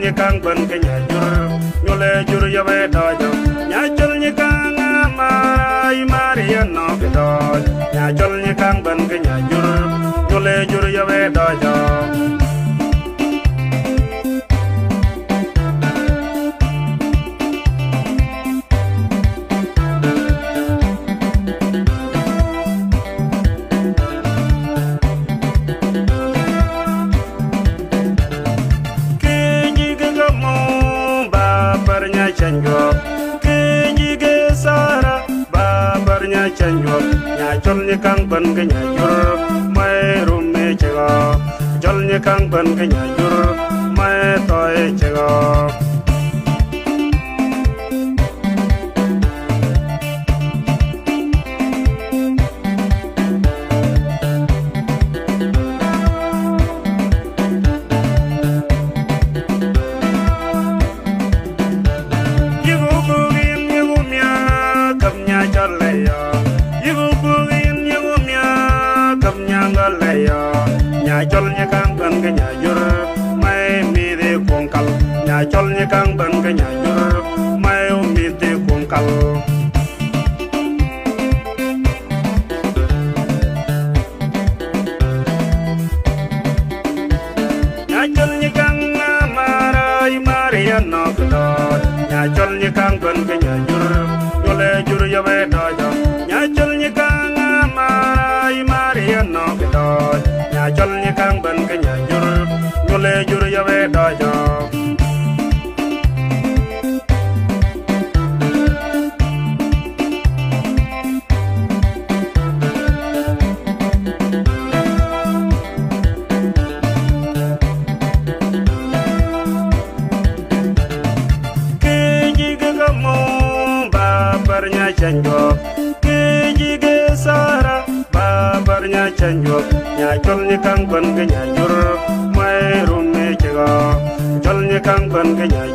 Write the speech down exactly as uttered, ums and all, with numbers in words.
nyi kang ban ke nya jur nyole jur ya be do jo nya chol nyi kang mai maria no ke do nya chol nyi kang ban ke nya jur nyole jur ya be do jo chanjok nya chol ni kang ban ke nya jur mai rum me chego chol ni kang ban ke nya jur mai toy chego chol nya kang ban ke nya jur mai mi de kong kal nya chol nya kang ban ke nya jur mai mi de kong kal nya chol nya kang marai maria no kdo nya chol nya kang ban ke nya jur yole jur ya be do jo nya chol nya kang marai maria no kdo chol ni kang ban ke nya jur nyole jur ya be do jo ke ji ge ga mo ba bar nya chanjo ke ji ge sara ba bar nya chanjo nya chol ni kang ban ke nya jur mai rum me chego chol ni kang ban ke nya